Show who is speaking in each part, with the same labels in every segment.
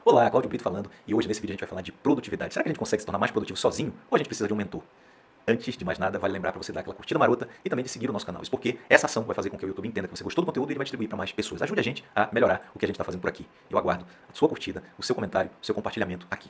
Speaker 1: Olá, Cláudio Brito falando, e hoje nesse vídeo a gente vai falar de produtividade. Será que a gente consegue se tornar mais produtivo sozinho ou a gente precisa de um mentor? Antes de mais nada, vale lembrar para você dar aquela curtida marota e também de seguir o nosso canal. Isso porque essa ação vai fazer com que o YouTube entenda que você gostou do conteúdo e ele vai distribuir para mais pessoas. Ajude a gente a melhorar o que a gente está fazendo por aqui. Eu aguardo a sua curtida, o seu comentário, o seu compartilhamento aqui.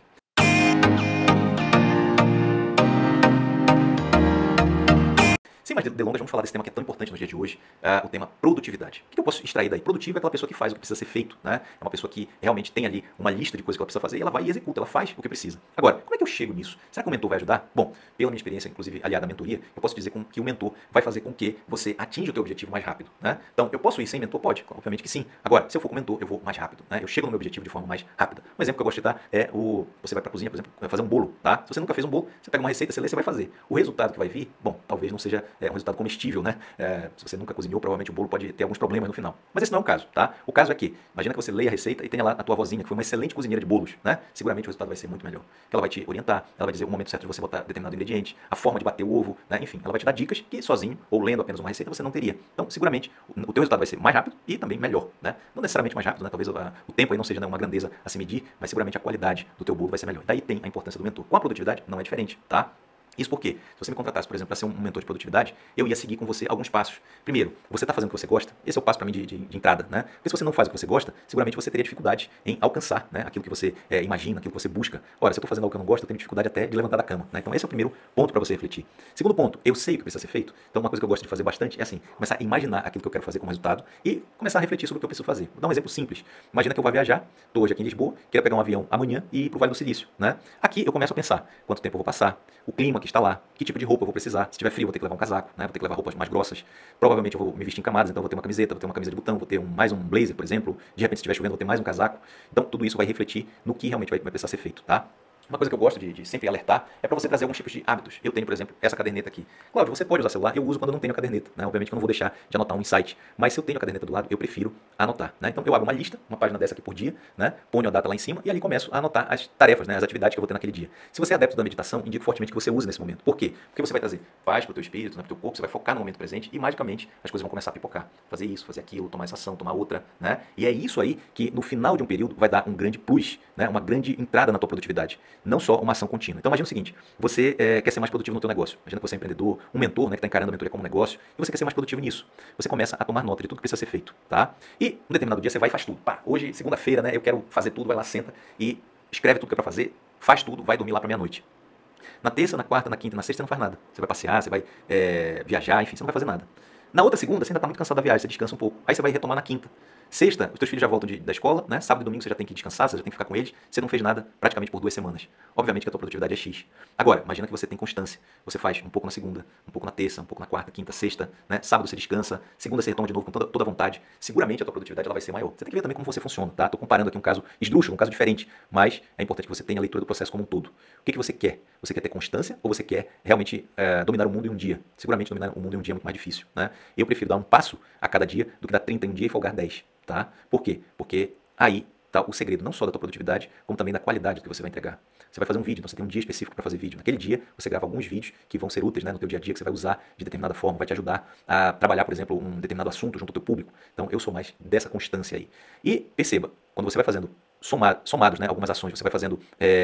Speaker 1: Sem mais delongas, vamos falar desse tema que é tão importante no dia de hoje, o tema produtividade. O que eu posso extrair daí? Produtivo é aquela pessoa que faz o que precisa ser feito, né? É uma pessoa que realmente tem ali uma lista de coisas que ela precisa fazer e ela vai e executa, ela faz o que precisa. Agora, como é que eu chego nisso? Será que o mentor vai ajudar? Bom, pela minha experiência, inclusive aliada à mentoria, eu posso dizer que o mentor vai fazer com que você atinja o teu objetivo mais rápido, né? Então, eu posso ir sem mentor? Pode, obviamente que sim. Agora, se eu for com mentor, eu vou mais rápido, né? Eu chego no meu objetivo de forma mais rápida. Um exemplo que eu gosto de dar é você vai para a cozinha, por exemplo, fazer um bolo, tá? Se você nunca fez um bolo, você pega uma receita, você lê, você vai fazer. O resultado que vai vir, bom, talvez não seja um resultado comestível, né? Se você nunca cozinhou, provavelmente o bolo pode ter alguns problemas no final. Mas esse não é o caso, tá? O caso é que, imagina que você leia a receita e tenha lá a tua avózinha, que foi uma excelente cozinheira de bolos, né? Seguramente o resultado vai ser muito melhor. Ela vai te orientar, ela vai dizer o momento certo de você botar determinado ingrediente, a forma de bater o ovo, né? Enfim, ela vai te dar dicas que sozinho, ou lendo apenas uma receita, você não teria. Então, seguramente, o teu resultado vai ser mais rápido e também melhor, né? Não necessariamente mais rápido, né? Talvez o tempo aí não seja, né, uma grandeza a se medir, mas seguramente a qualidade do teu bolo vai ser melhor. Daí tem a importância do mentor. Com a produtividade, não é diferente, tá? Isso porque, se você me contratasse, por exemplo, para ser um mentor de produtividade, eu ia seguir com você alguns passos. Primeiro, você está fazendo o que você gosta? Esse é o passo para mim de entrada, né? Porque se você não faz o que você gosta, seguramente você teria dificuldade em alcançar, né, aquilo que você imagina, aquilo que você busca. Ora, se eu estou fazendo algo que eu não gosto, eu tenho dificuldade até de levantar da cama, né? Então esse é o primeiro ponto para você refletir. Segundo ponto, eu sei o que precisa ser feito. Então uma coisa que eu gosto de fazer bastante é assim, começar a imaginar aquilo que eu quero fazer como resultado e começar a refletir sobre o que eu preciso fazer. Vou dar um exemplo simples. Imagina que eu vou viajar, estou hoje aqui em Lisboa, quero pegar um avião amanhã e ir para o Vale do Silício, né? Aqui eu começo a pensar quanto tempo eu vou passar, o clima que está lá, que tipo de roupa eu vou precisar. Se tiver frio, vou ter que levar um casaco, né? Vou ter que levar roupas mais grossas. Provavelmente eu vou me vestir em camadas, então vou ter uma camiseta, vou ter uma camisa de botão, vou ter mais um blazer, por exemplo. De repente, se estiver chovendo, vou ter mais um casaco. Então, tudo isso vai refletir no que realmente vai precisar ser feito, tá? Uma coisa que eu gosto de sempre alertar é para você trazer alguns tipos de hábitos. Eu tenho, por exemplo, essa caderneta aqui. Cláudio, você pode usar celular? Eu uso quando eu não tenho a caderneta, né? Obviamente que eu não vou deixar de anotar um insight, mas se eu tenho a caderneta do lado, eu prefiro anotar, né? Então eu abro uma lista, uma página dessa aqui por dia, né? Ponho a data lá em cima e ali começo a anotar as tarefas, né? As atividades que eu vou ter naquele dia. Se você é adepto da meditação, indico fortemente que você use nesse momento. Por quê? Porque você vai trazer paz para o teu espírito, né, para o teu corpo, você vai focar no momento presente e magicamente as coisas vão começar a pipocar. Fazer isso, fazer aquilo, tomar essa ação, tomar outra, né? E é isso aí que no final de um período vai dar um grande plus, né? Uma grande entrada na tua produtividade. Não só uma ação contínua. Então imagina o seguinte, você quer ser mais produtivo no teu negócio. Imagina que você é empreendedor, um mentor, né, que está encarando a mentoria como um negócio, e você quer ser mais produtivo nisso. Você começa a tomar nota de tudo que precisa ser feito, tá? E um determinado dia você vai e faz tudo. Pá, hoje, segunda-feira, né, eu quero fazer tudo, vai lá, senta e escreve tudo que é para fazer, faz tudo, vai dormir lá para meia-noite. Na terça, na quarta, na quinta, na sexta você não faz nada. Você vai passear, você vai viajar, enfim, você não vai fazer nada. Na outra segunda, você ainda está muito cansado da viagem, você descansa um pouco. Aí você vai retomar na quinta. Sexta, os teus filhos já voltam da escola, né? Sábado e domingo você já tem que descansar, você já tem que ficar com eles. Você não fez nada praticamente por 2 semanas. Obviamente que a tua produtividade é X. Agora, imagina que você tem constância. Você faz um pouco na segunda, um pouco na terça, um pouco na quarta, quinta, sexta, né? Sábado você descansa, segunda você retoma de novo com toda a vontade. Seguramente a tua produtividade ela vai ser maior. Você tem que ver também como você funciona, tá? Tô comparando aqui um caso esdrúxulo, um caso diferente, mas é importante que você tenha a leitura do processo como um todo. O que você quer? Você quer ter constância ou você quer realmente dominar o mundo em um dia? Seguramente dominar o mundo em um dia é muito mais difícil, né? Eu prefiro dar um passo a cada dia do que dar 30 em um dia e folgar 10. Tá? Por quê? Porque aí está o segredo não só da tua produtividade, como também da qualidade do que você vai entregar. Você vai fazer um vídeo, então você tem um dia específico para fazer vídeo. Naquele dia, você grava alguns vídeos que vão ser úteis, né, no teu dia a dia, que você vai usar de determinada forma, vai te ajudar a trabalhar, por exemplo, um determinado assunto junto ao teu público. Então, eu sou mais dessa constância aí. E perceba, quando você vai fazendo somados, né, algumas ações, você vai fazendo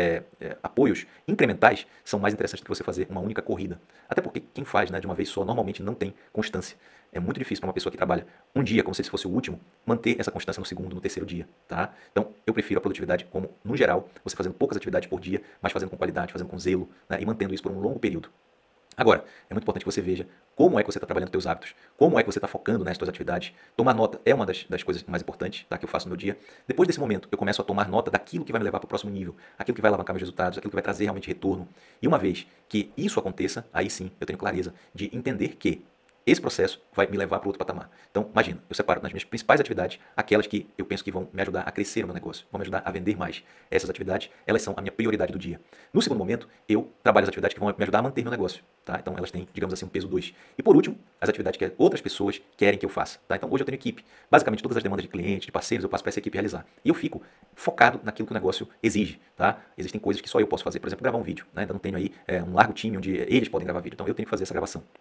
Speaker 1: apoios incrementais, são mais interessantes do que você fazer uma única corrida. Até porque quem faz, né, de uma vez só, normalmente não tem constância. É muito difícil para uma pessoa que trabalha um dia, como se esse fosse o último, manter essa constância no segundo, no terceiro dia, tá? Então, eu prefiro a produtividade como, no geral, você fazendo poucas atividades por dia, mas fazendo com qualidade, fazendo com zelo, né, e mantendo isso por um longo período. Agora, é muito importante que você veja como é que você está trabalhando os teus hábitos, como é que você está focando nas suas atividades. Tomar nota é uma das coisas mais importantes, tá, que eu faço no meu dia. Depois desse momento, eu começo a tomar nota daquilo que vai me levar para o próximo nível, aquilo que vai alavancar meus resultados, aquilo que vai trazer realmente retorno. E uma vez que isso aconteça, aí sim eu tenho clareza de entender que esse processo vai me levar para outro patamar. Então, imagina, eu separo nas minhas principais atividades aquelas que eu penso que vão me ajudar a crescer no meu negócio, vão me ajudar a vender mais. Essas atividades, elas são a minha prioridade do dia. No segundo momento, eu trabalho as atividades que vão me ajudar a manter meu negócio, tá? Então, elas têm, digamos assim, um peso 2. E por último, as atividades que outras pessoas querem que eu faça, tá? Então, hoje eu tenho equipe. Basicamente, todas as demandas de clientes, de parceiros, eu passo para essa equipe realizar. E eu fico focado naquilo que o negócio exige, tá? Existem coisas que só eu posso fazer, por exemplo, gravar um vídeo, né? Ainda não tenho aí um largo time onde eles podem gravar vídeo, então eu tenho que fazer essa gravação.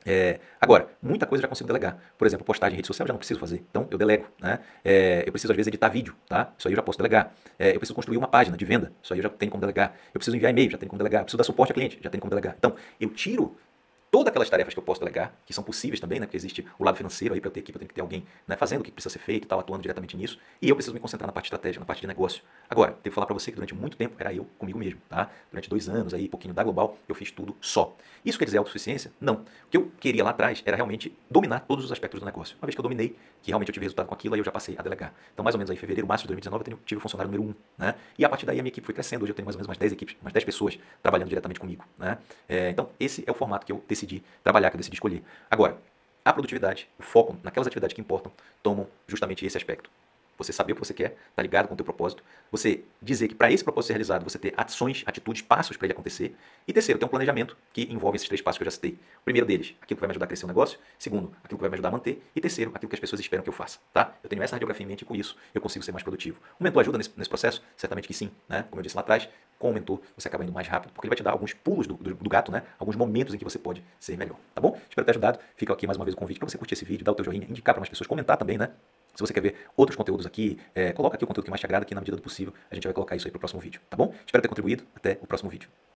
Speaker 1: Agora, muita coisa eu já consigo delegar. Por exemplo, postagem em rede social eu já não preciso fazer. Então, eu delego, né? Eu preciso, às vezes, editar vídeo, tá? Isso aí eu já posso delegar. Eu preciso construir uma página de venda. Isso aí eu já tenho como delegar. Eu preciso enviar e-mail, já tenho como delegar. Eu preciso dar suporte a cliente, já tenho como delegar. Então, eu tiro todas aquelas tarefas que eu posso delegar, que são possíveis também, né? Porque existe o lado financeiro aí para eu ter equipe, eu tenho que ter alguém, né, fazendo o que precisa ser feito e tal, atuando diretamente nisso. E eu preciso me concentrar na parte estratégica, na parte de negócio. Agora, devo falar para você que durante muito tempo era eu comigo mesmo, tá? Durante 2 anos aí, pouquinho da Global, eu fiz tudo só. Isso quer dizer autossuficiência? Não. O que eu queria lá atrás era realmente dominar todos os aspectos do negócio. Uma vez que eu dominei, que realmente eu tive resultado com aquilo, aí eu já passei a delegar. Então, mais ou menos aí, em fevereiro, março de 2019, eu tive o funcionário número 1, né? E a partir daí a minha equipe foi crescendo. Hoje eu tenho mais ou menos umas 10 equipes, umas 10 pessoas trabalhando diretamente comigo, né? Então, esse é o formato que eu decidi trabalhar, que eu decidi escolher. Agora, a produtividade, o foco naquelas atividades que importam, tomam justamente esse aspecto. Você saber o que você quer, tá ligado com o teu propósito. Você dizer que para esse propósito ser realizado, você ter ações, atitudes, passos para ele acontecer. E terceiro, ter um planejamento que envolve esses 3 passos que eu já citei. O primeiro deles, aquilo que vai me ajudar a crescer o negócio. Segundo, aquilo que vai me ajudar a manter. E terceiro, aquilo que as pessoas esperam que eu faça, tá? Eu tenho essa radiografia em mente e com isso eu consigo ser mais produtivo. O mentor ajuda nesse processo? Certamente que sim, né? Como eu disse lá atrás, com o mentor você acaba indo mais rápido, porque ele vai te dar alguns pulos do gato, né? Alguns momentos em que você pode ser melhor, tá bom? Espero ter ajudado. Fica aqui mais uma vez o convite para você curtir esse vídeo, dar o teu joinha, indicar para mais pessoas, comentar também, né? Se você quer ver outros conteúdos aqui, coloca aqui o conteúdo que mais te agrada, que na medida do possível a gente vai colocar isso aí para o próximo vídeo, tá bom? Espero ter contribuído. Até o próximo vídeo.